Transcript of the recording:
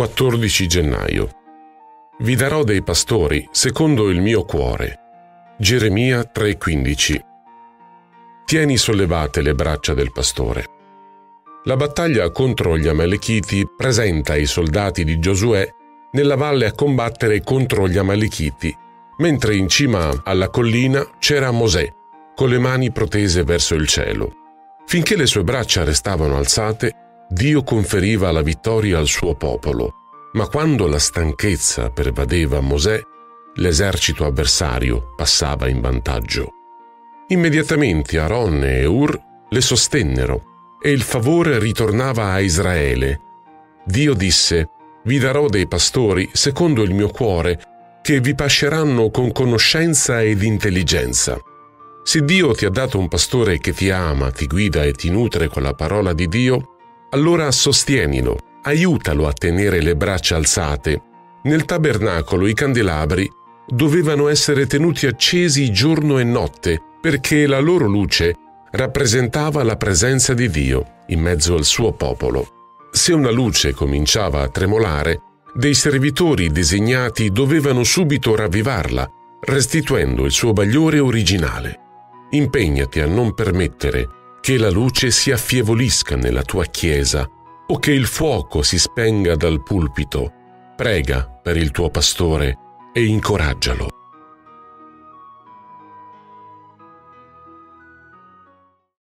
14 gennaio. Vi darò dei pastori secondo il mio cuore. Geremia 3,15. Tieni sollevate le braccia del pastore. La battaglia contro gli Amalechiti presenta i soldati di Giosuè nella valle a combattere contro gli Amalechiti, mentre in cima alla collina c'era Mosè, con le mani protese verso il cielo. Finché le sue braccia restavano alzate, Dio conferiva la vittoria al suo popolo, ma quando la stanchezza pervadeva Mosè, l'esercito avversario passava in vantaggio. Immediatamente Aaron e Ur le sostennero e il favore ritornava a Israele. Dio disse: «Vi darò dei pastori secondo il mio cuore, che vi pasceranno con conoscenza ed intelligenza». Se Dio ti ha dato un pastore che ti ama, ti guida e ti nutre con la parola di Dio, allora sostienilo, aiutalo a tenere le braccia alzate. Nel tabernacolo i candelabri dovevano essere tenuti accesi giorno e notte, perché la loro luce rappresentava la presenza di Dio in mezzo al suo popolo. Se una luce cominciava a tremolare, dei servitori designati dovevano subito ravvivarla, restituendo il suo bagliore originale. Impegnati a non permettere che la luce si affievolisca nella tua chiesa o che il fuoco si spenga dal pulpito. Prega per il tuo pastore e incoraggialo.